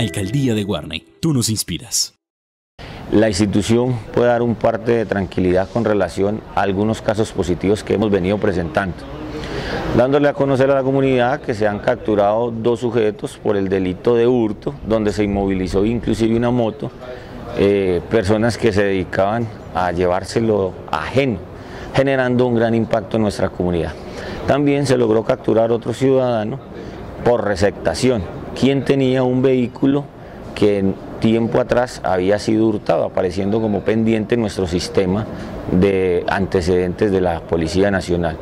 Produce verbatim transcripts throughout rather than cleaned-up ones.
Alcaldía de Guarne, tú nos inspiras. La institución puede dar un parte de tranquilidad con relación a algunos casos positivos que hemos venido presentando, dándole a conocer a la comunidad que se han capturado dos sujetos por el delito de hurto, donde se inmovilizó inclusive una moto, eh, personas que se dedicaban a llevárselo ajeno, generando un gran impacto en nuestra comunidad. También se logró capturar otro ciudadano por receptación, quien tenía un vehículo que en tiempo atrás había sido hurtado, apareciendo como pendiente en nuestro sistema de antecedentes de la Policía Nacional.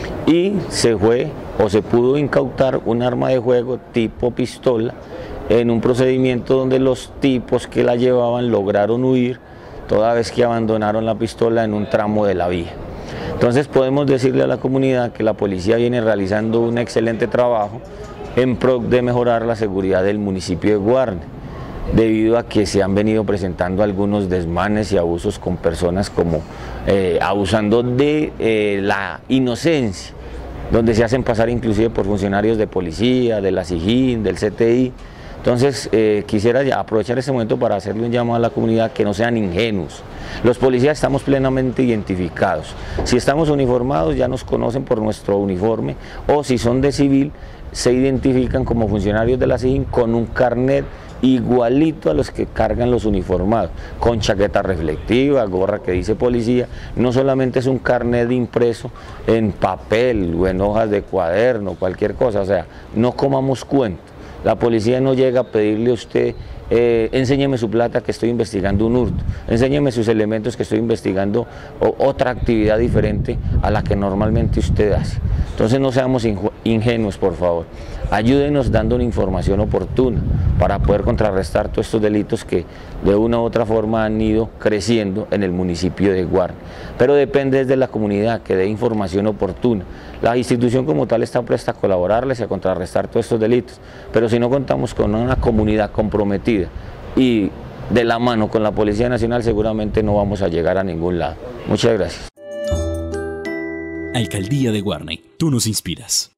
Y se fue o se pudo incautar un arma de fuego tipo pistola en un procedimiento donde los tipos que la llevaban lograron huir, toda vez que abandonaron la pistola en un tramo de la vía. Entonces podemos decirle a la comunidad que la policía viene realizando un excelente trabajo en pro de mejorar la seguridad del municipio de Guarne, debido a que se han venido presentando algunos desmanes y abusos con personas como eh, abusando de eh, la inocencia, donde se hacen pasar inclusive por funcionarios de policía, de la SIJIN, del C T I. Entonces eh, quisiera ya aprovechar este momento para hacerle un llamado a la comunidad que no sean ingenuos. Los policías estamos plenamente identificados. Si estamos uniformados ya nos conocen por nuestro uniforme, o si son de civil se identifican como funcionarios de la SIJIN con un carnet igualito a los que cargan los uniformados, con chaqueta reflectiva, gorra que dice policía. No solamente es un carnet impreso en papel o en hojas de cuaderno, cualquier cosa, o sea, no comamos cuento. La policía no llega a pedirle a usted, eh, enséñeme su plata que estoy investigando un hurto, enséñeme sus elementos que estoy investigando o, otra actividad diferente a la que normalmente usted hace. Entonces no seamos ingenuos, por favor. Ayúdenos dando una información oportuna para poder contrarrestar todos estos delitos que de una u otra forma han ido creciendo en el municipio de Guarne. Pero depende de la comunidad que dé información oportuna. La institución como tal está presta a colaborarles y a contrarrestar todos estos delitos, pero si no contamos con una comunidad comprometida y de la mano con la Policía Nacional, seguramente no vamos a llegar a ningún lado. Muchas gracias. Alcaldía de Guarne, tú nos inspiras.